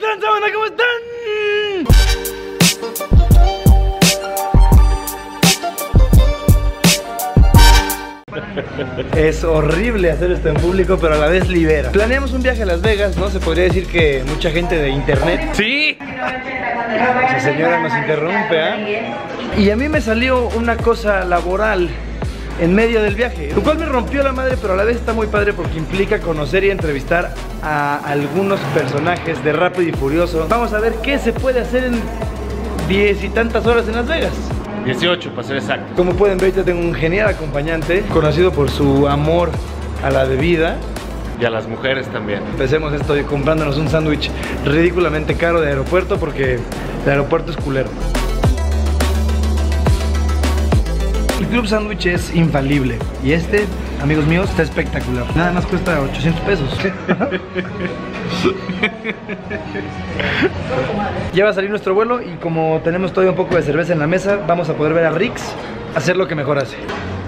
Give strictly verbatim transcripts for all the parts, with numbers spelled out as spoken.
tranza, banda? ¿Cómo están? Es horrible hacer esto en público, pero a la vez libera. Planeamos un viaje a Las Vegas, ¿no? Se podría decir que mucha gente de internet. ¡Sí! Esa señora nos interrumpe, ¿eh? Y a mí me salió una cosa laboral en medio del viaje, lo cual me rompió la madre, pero a la vez está muy padre porque implica conocer y entrevistar a algunos personajes de Rápido y Furioso. Vamos a ver qué se puede hacer en diez y tantas horas en Las Vegas. dieciocho, para ser exacto. Como pueden ver, yo tengo un genial acompañante, conocido por su amor a la bebida. Y a las mujeres también. Empecemos esto comprándonos un sándwich ridículamente caro de aeropuerto, porque el aeropuerto es culero. El Club Sándwich es infalible. Y este, amigos míos, está espectacular. Nada más cuesta ochocientos pesos. Ya va a salir nuestro vuelo y como tenemos todavía un poco de cerveza en la mesa, vamos a poder ver a Rix hacer lo que mejor hace.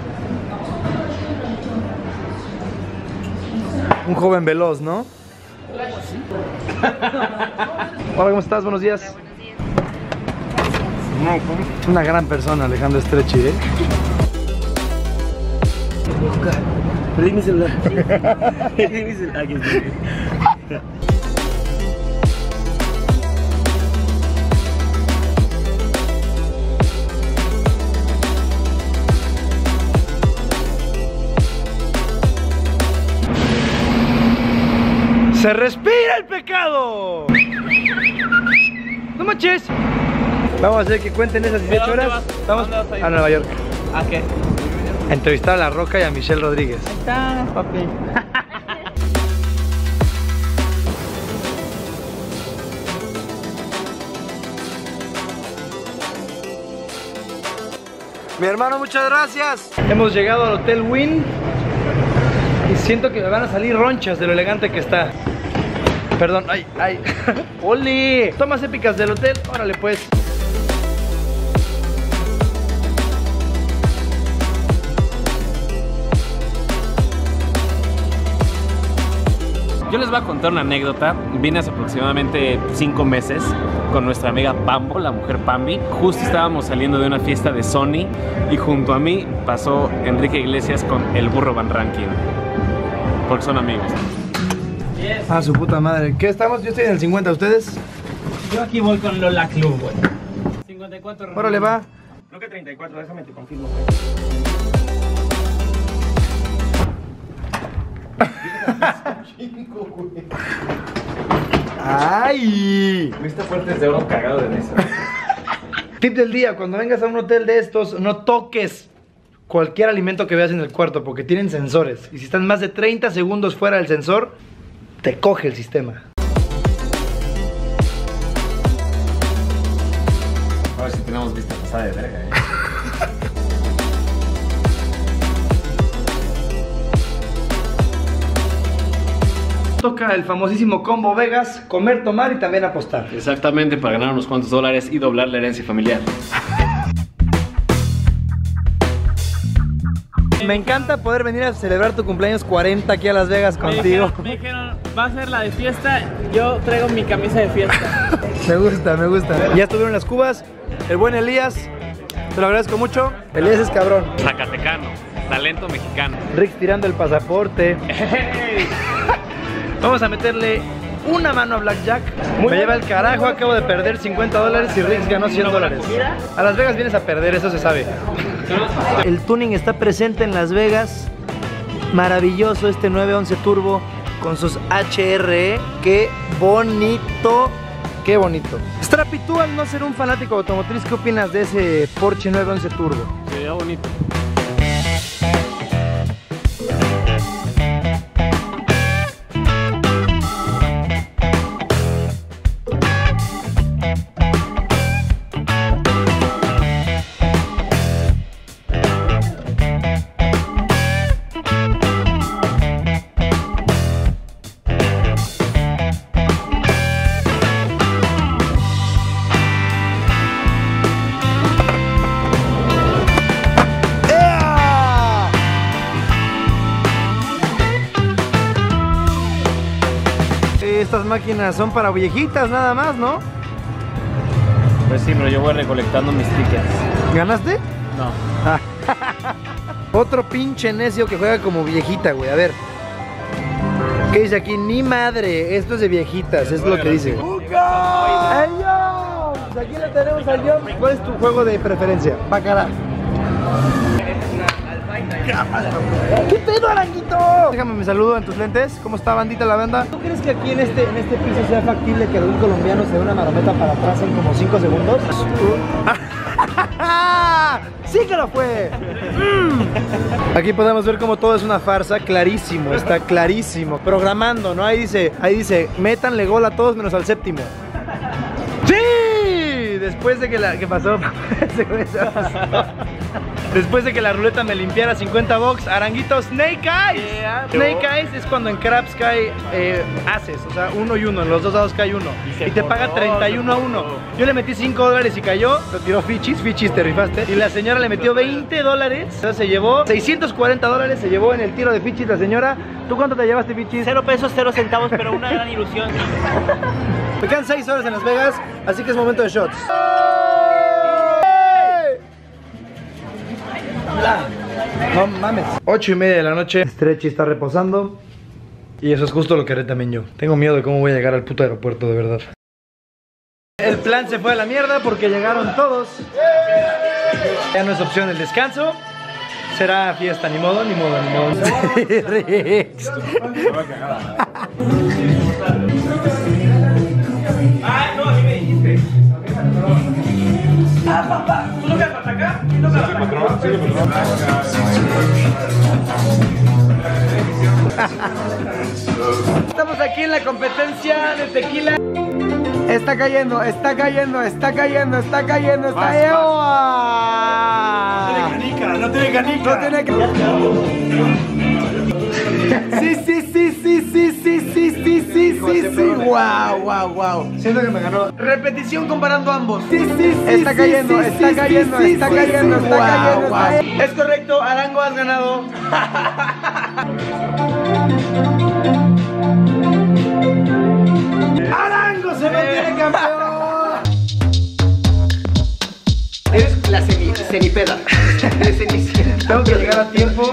Un joven veloz, ¿no? Hola, ¿cómo estás? Buenos días. Una gran persona, Alejandro Estrechi, ¿eh? Perdí mi celular. Perdí mi celular. Aquí estoy. ¡Se respira el pecado! ¡No manches! Vamos a hacer que cuenten esas dieciocho horas. Vas? Vamos ¿A, a, a Nueva York. ¿A qué? A entrevistar a La Roca y a Michelle Rodríguez. Ahí está, papi. Mi hermano, muchas gracias. Hemos llegado al Hotel Wynn y siento que me van a salir ronchas de lo elegante que está. Perdón, ay, ay. ¡Oli! Tomas épicas del hotel, órale pues. Yo les voy a contar una anécdota. Vine hace aproximadamente cinco meses con nuestra amiga Pambo, la mujer Pambi. Justo estábamos saliendo de una fiesta de Sony y junto a mí pasó Enrique Iglesias con el burro Van Rankin. Porque son amigos. Yes. Ah, su puta madre. ¿Qué estamos? Yo estoy en el cincuenta, ¿ustedes? Yo aquí voy con Lola Club, güey. cincuenta y cuatro. Órale, va. Creo que treinta y cuatro, déjame te confirmo. ¡Ay! ¿Viste fuertes de oro cagado de mesa? Tip del día, cuando vengas a un hotel de estos, no toques cualquier alimento que veas en el cuarto porque tienen sensores. Y si están más de treinta segundos fuera del sensor, te coge el sistema. A ver si tenemos vista pasada de verga, eh. Toca el famosísimo combo Vegas, comer, tomar y también apostar. Exactamente, para ganar unos cuantos dólares y doblar la herencia familiar. Me encanta poder venir a celebrar tu cumpleaños cuarenta aquí a Las Vegas contigo. Me dijeron, me dijeron, va a ser la de fiesta, yo traigo mi camisa de fiesta. Me gusta, me gusta. Ya estuvieron las cubas, el buen Elías, te lo agradezco mucho. Elías es cabrón. Zacatecano, talento mexicano. Rick tirando el pasaporte. Vamos a meterle una mano a Blackjack. Me lleva el carajo, acabo de perder cincuenta dólares y Rick ganó cien dólares. A Las Vegas vienes a perder, eso se sabe. El tuning está presente en Las Vegas. Maravilloso este nueve once Turbo con sus H R E. Qué bonito, qué bonito. Strapi, tú al no ser un fanático automotriz, ¿qué opinas de ese Porsche nueve once Turbo? Se veía bonito. estas máquinas son para viejitas nada más, ¿no? Pues sí, pero yo voy recolectando mis tickets. ¿Ganaste? No. Ah. Otro pinche necio que juega como viejita, güey. A ver. ¿Qué dice aquí? Ni madre. Esto es de viejitas, es lo que dice. ¡Uca! ¡Ey, yo! Pues aquí le tenemos al John. ¿Cuál es tu juego de preferencia? Baccarat. ¿Qué pedo, Aranguito? Déjame me saludo en tus lentes. ¿Cómo está, bandita, la banda? ¿Tú crees que aquí en este, en este piso sea factible que un colombiano se dé una marometa para atrás en como cinco segundos? ¡Sí que lo fue! Mm. Aquí podemos ver como todo es una farsa, clarísimo, está clarísimo. Programando, ¿no? Ahí dice, ahí dice, métanle gol a todos menos al séptimo. ¡Sí! Después de que la... ¿Qué pasó? Después de que la ruleta me limpiara cincuenta bucks, Aranguito, Snake Eyes. Yeah, Snake Eyes es cuando en craps cae eh, haces, o sea, uno y uno, en los dos lados cae uno. Y, y te paga treinta y uno a uno. Yo le metí cinco dólares y cayó, lo tiró Fichis, Fichis te rifaste. Y la señora le metió veinte dólares, entonces se llevó seiscientos cuarenta dólares, se llevó en el tiro de Fichis la señora. ¿Tú cuánto te llevaste, Fichis? Cero pesos, cero centavos, pero una gran ilusión. Me quedan seis horas en Las Vegas, así que es momento de shots. No mames. Ocho y media de la noche. Stretchy está reposando. Y eso es justo lo que haré también yo. Tengo miedo de cómo voy a llegar al puto aeropuerto, de verdad. El plan se fue a la mierda porque llegaron todos. Ya no es opción el descanso. Será fiesta, ni modo, ni modo, ni modo. Rex. Ah, no, a mí me dijiste. Ah, papá, ¿tú no quedas para acá? ¿Y no quedas para acá? Estamos aquí en la competencia de tequila. Está cayendo, está cayendo, está cayendo, está cayendo, está cayendo. No tiene canica, no tiene canica. No tiene canica. Sí, sí, sí, sí, sí, sí, sí, sí, sí, sí, sí. Wow, wow, wow. Siento que me ganó. Repetición comparando ambos. Sí, sí, sí. Está cayendo, está cayendo, está cayendo, está cayendo. Es correcto, Arango, has ganado. Arango se mantiene campeón. Eres la ceni, cenipeda. Eres cenicienta. Tengo que llegar a tiempo.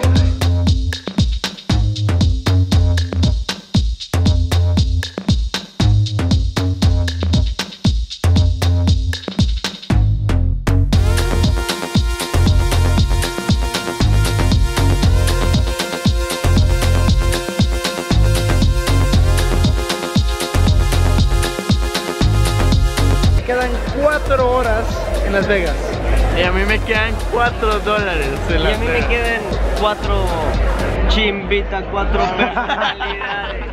Quedan cuatro horas en Las Vegas. Y a mí me quedan cuatro dólares. Y a mí me quedan cuatro chimbitas, cuatro personalidades.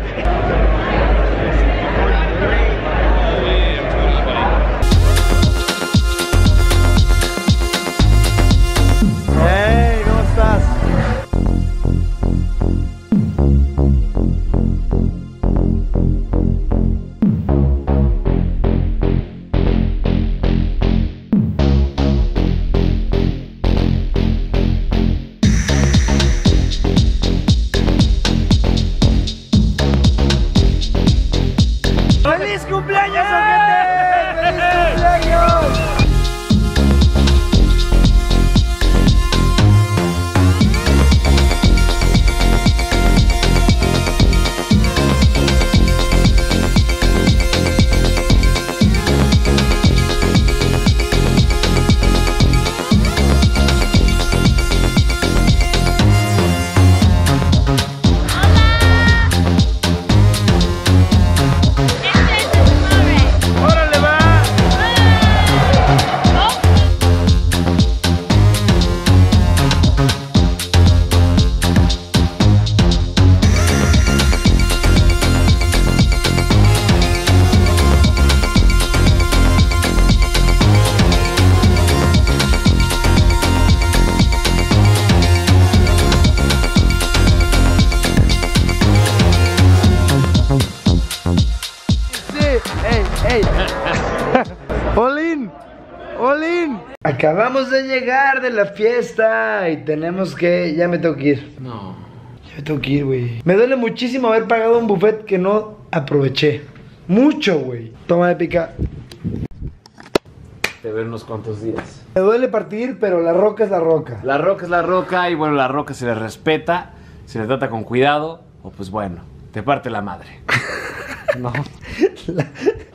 Hey, ¿cómo estás? ¡Feliz cumpleaños, gente! ¡Feliz cumpleaños! ¡Órale, va! Sí, ey, ey. Olin, Olin. Acabamos de llegar de la fiesta y tenemos que, ya me tengo que ir. No. Me tengo que ir, güey. Me duele muchísimo haber pagado un buffet que no aproveché. Mucho, güey. Toma de pica. Te veo unos cuantos días. Me duele partir, pero la roca es la roca. La roca es la roca y bueno, la roca se le respeta, se le trata con cuidado o pues bueno, te parte la madre. No. La...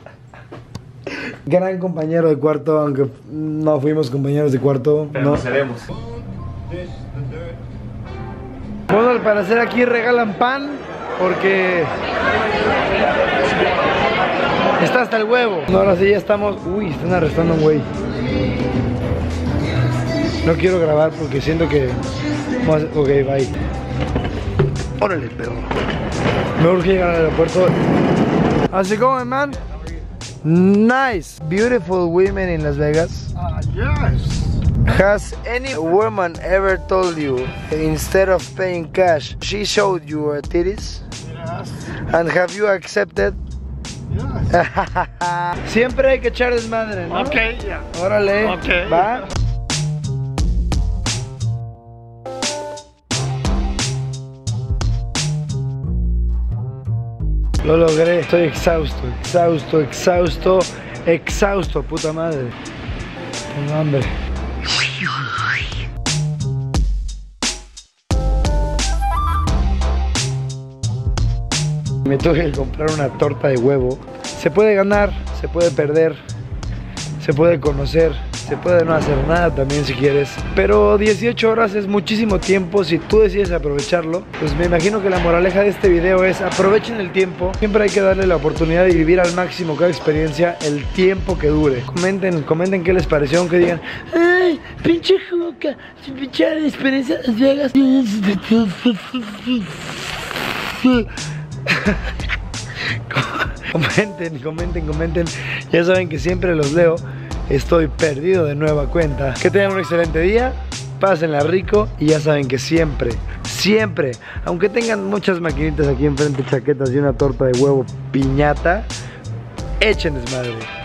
Gran compañero de cuarto, aunque no fuimos compañeros de cuarto. Pero no nos seremos. Bueno, al parecer aquí regalan pan porque está hasta el huevo. No, ahora sí ya estamos. Uy, están arrestando a un güey. No quiero grabar porque siento que... Ok, bye. Órale, perro. Me urge llegar al aeropuerto. How's it going, man? Nice. Beautiful women in Las Vegas. Uh, yes. Has any woman ever told you, instead of paying cash, she showed you her titties? Yes. And have you accepted? Yes. Siempre hay que echar desmadre, ¿no? Ok, ya. Órale. Ok. Va. Lo logré. Estoy exhausto, exhausto, exhausto, exhausto, puta madre. Tengo hambre. Me tuve que comprar una torta de huevo. Se puede ganar, se puede perder, se puede conocer, se puede no hacer nada también si quieres. Pero dieciocho horas es muchísimo tiempo si tú decides aprovecharlo. Pues me imagino que la moraleja de este video es aprovechen el tiempo. Siempre hay que darle la oportunidad de vivir al máximo cada experiencia el tiempo que dure. Comenten, comenten qué les pareció, aunque digan ay, pinche juca, pinche experiencia Las Vegas. Comenten, comenten, comenten. Ya saben que siempre los leo. Estoy perdido de nueva cuenta. Que tengan un excelente día. Pásenla rico. Y ya saben que siempre, siempre, aunque tengan muchas maquinitas aquí enfrente, chaquetas y una torta de huevo piñata, echen desmadre.